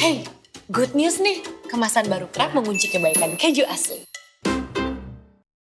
Hey, good news nih. Kemasan baru Kraft mengunci kebaikan keju asli.